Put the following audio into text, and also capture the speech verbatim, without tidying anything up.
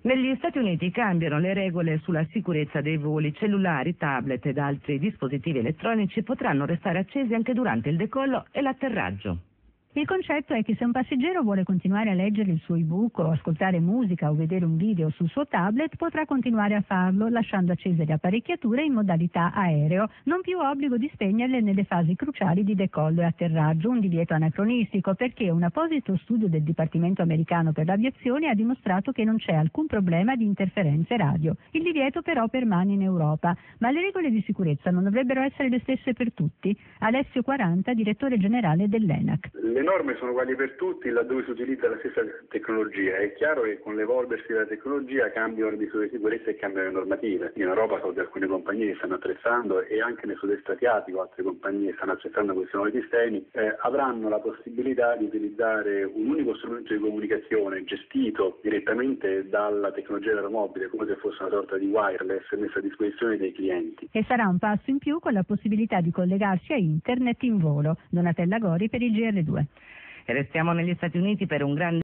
Negli Stati Uniti cambiano le regole sulla sicurezza dei voli. Cellulari, tablet ed altri dispositivi elettronici potranno restare accesi anche durante il decollo e l'atterraggio. Il concetto è che se un passeggero vuole continuare a leggere il suo ebook o ascoltare musica o vedere un video sul suo tablet, potrà continuare a farlo lasciando accese le apparecchiature in modalità aereo, non più obbligo di spegnerle nelle fasi cruciali di decollo e atterraggio, un divieto anacronistico perché un apposito studio del Dipartimento americano per l'aviazione ha dimostrato che non c'è alcun problema di interferenze radio. Il divieto però permane in Europa, ma le regole di sicurezza non dovrebbero essere le stesse per tutti? Alessio Quaranta, direttore generale dell'ENAC. Le norme sono uguali per tutti laddove si utilizza la stessa tecnologia. È chiaro che con l'evolversi della tecnologia cambiano le misure di sicurezza e cambiano le normative. In Europa so di alcune compagnie che stanno attrezzando e anche nel sud-est asiatico altre compagnie stanno attrezzando questi nuovi sistemi, eh, avranno la possibilità di utilizzare un unico strumento di comunicazione gestito direttamente dalla tecnologia aeromobile come se fosse una sorta di wireless messa a disposizione dei clienti. E sarà un passo in più con la possibilità di collegarsi a internet in volo. Donatella Gori per il G R due. Restiamo negli Stati Uniti per un grande